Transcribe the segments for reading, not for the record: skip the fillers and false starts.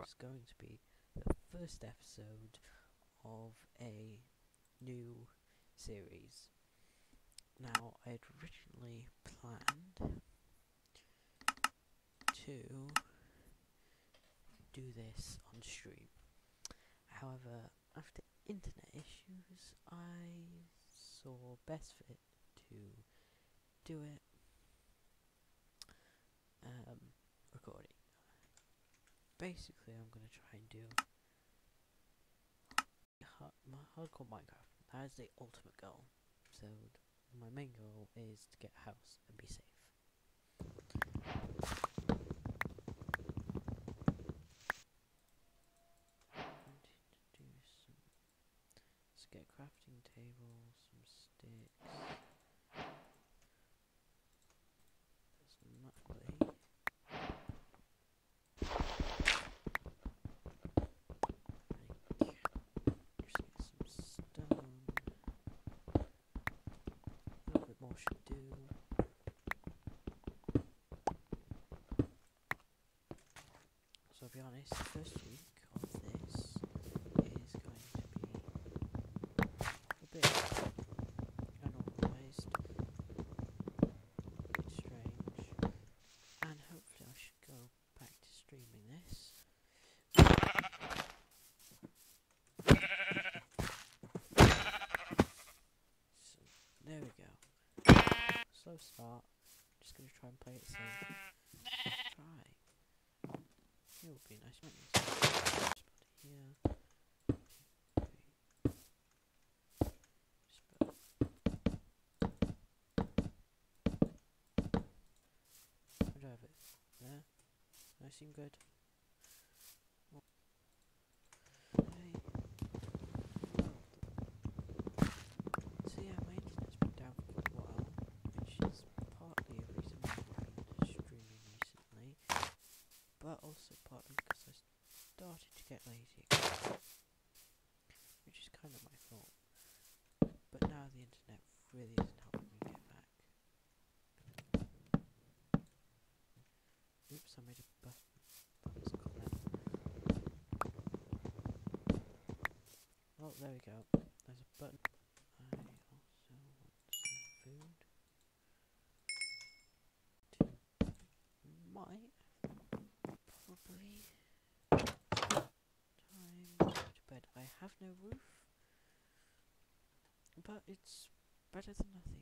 is going to be the first episode of a new series. Now, I had originally planned to do this on stream. However, after internet issues, I saw best fit to do it recording. Basically, I'm going to try and do my hardcore Minecraft. That is the ultimate goal. So my main goal is to get a house and be safe. Let's get a crafting table, some sticks. There's not clay. Just get some stone. A little bit more should do. So I'll be honest, the first week of this is going to be a bit unorganised, a bit strange, and hopefully I should go back to streaming this. So there we go. Slow start. Just gonna try and play it safe. Try. Here would be a nice mountain spot here. 2, 3. How do I have it? There? I seem good. Okay. So yeah, my internet's been down for a while, which is partly a reason why I've been streaming recently, but also partly because I started to get lazy again, which is kind of my fault. But now the internet really isn't helping me get back. Oops, I made a button. That was clever. Oh, there we go. There's a button. I also want some food. Might probably time to go to bed. I have no roof, but it's better than nothing.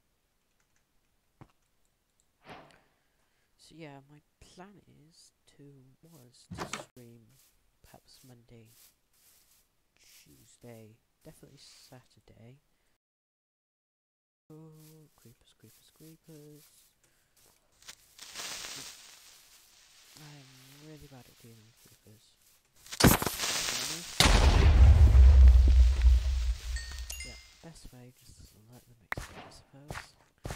So yeah, my plan was to stream perhaps Monday, Tuesday, definitely Saturday. Oh, creepers, creepers, creepers. I'm really bad at dealing with creepers. Yeah, best way, just let them explode, I suppose.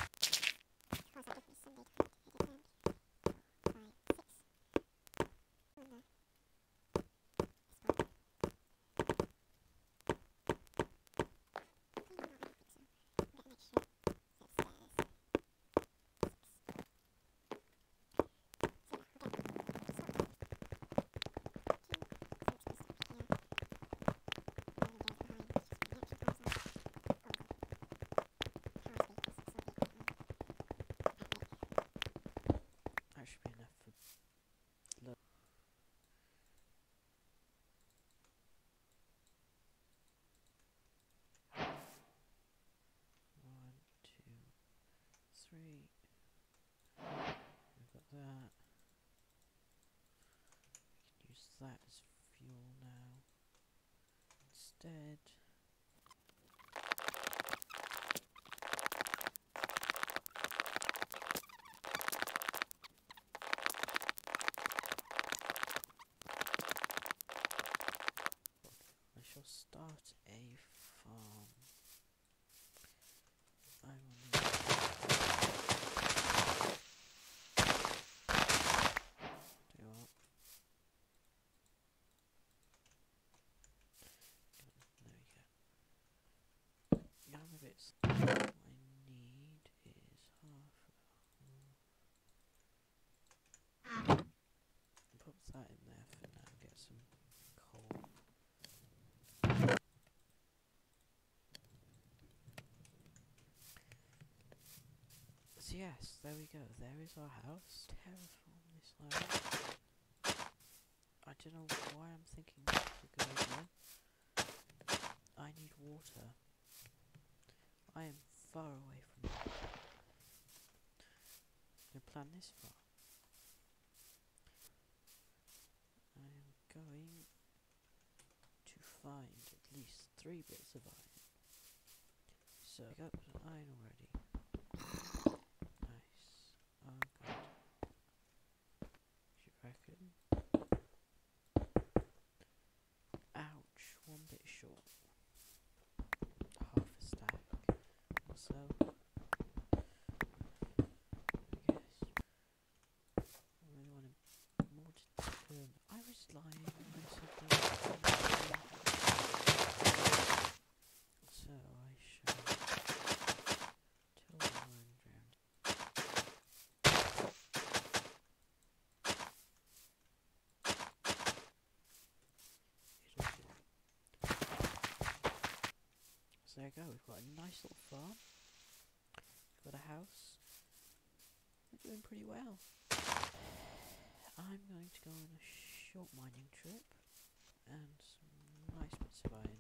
That should be enough for look. 1, 2, 3. We've got that. We can use that as fuel now. Instead. I shall start a farm. I will need do what? There we go. yes, there we go. There is our house. Terraform this land. I don't know why I'm thinking this is a good idea. I need water. I am far away from it. I'm going to plan this far. I am going to find at least 3 bits of iron. So I got some iron already. Nice. Oh god. You reckon? Ouch, 1 bit short. Half a stack. Also, I guess I really want more to turn. I was lying when I said there was something. So I shall till the line round. It'll do. So there you go, we've got a nice little farm. We've got a house. We're doing pretty well. I'm going to go on a short mining trip and some nice bits of iron.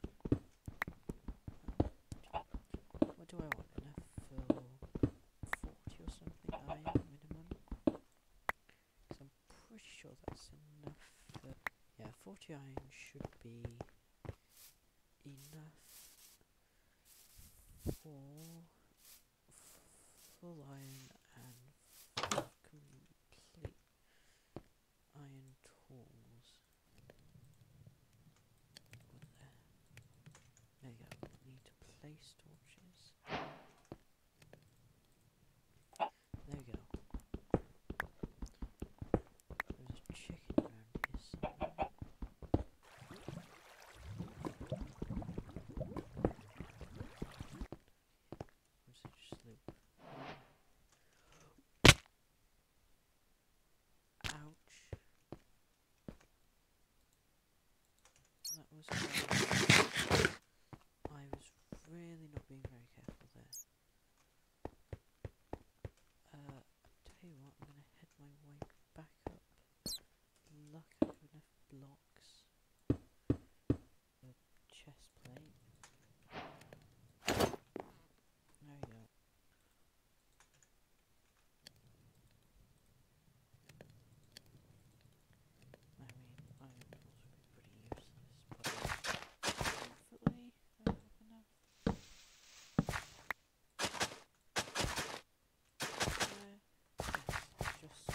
What do I want? Enough for 40 or something iron minimum? So I'm pretty sure that's enough for... Yeah, 40 iron should be enough for full iron and complete iron tools. There you go. Need to place torches. There we go. There's a chicken around here somewhere. Or is it just loop? Ouch. That was bad. I was really not being very careful there. I'll tell you what, I'm going to head my way back up. Luck I have enough blocks. A chest plate. There we go. I mean, iron tools would be pretty useless, but hopefully I have enough. Yes, just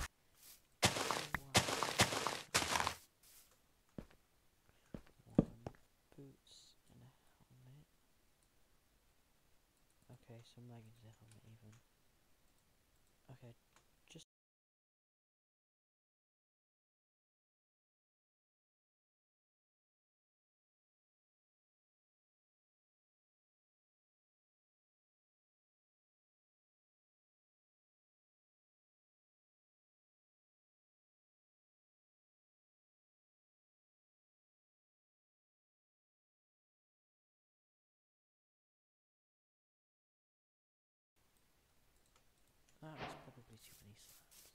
warm boots and a helmet. Okay, some leggings and a helmet even. Okay, just that was probably too many slabs.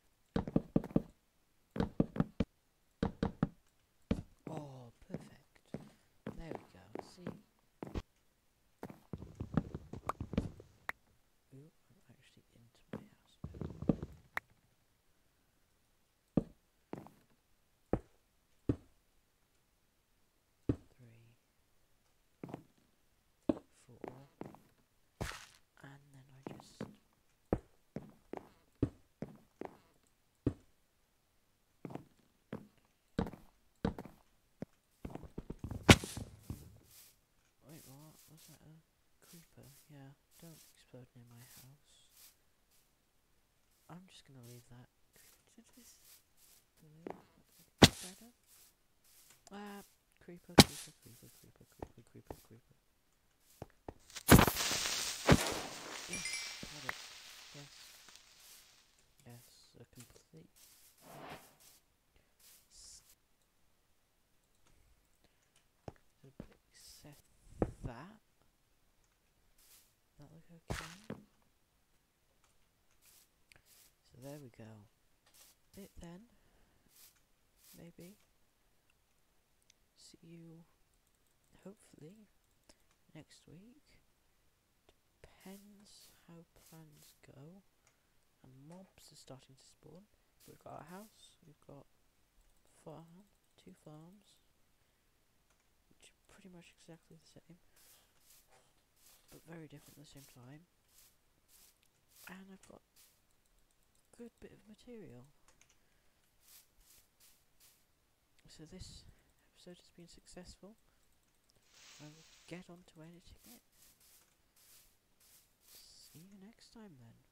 Oh, perfect. There we go. See? Ooh, I'm actually into my house. 3, 4, and then I just... Wait, what? Was that a creeper? Yeah, don't explode near my house. I'm just gonna leave that creeper to this. Better? Ah, creeper, creeper, creeper, creeper, creeper, creeper, creeper. Yes, got it. Yes. Yes, a complete... Set that. That look okay? there we go. It then, maybe, see you, hopefully, next week. Depends how plans go. And mobs are starting to spawn. We've got a house, we've got farm, 2 farms, which are pretty much exactly the same, but very different at the same time. And I've got a good bit of material. So this episode has been successful. I will get on to editing it. See you next time then.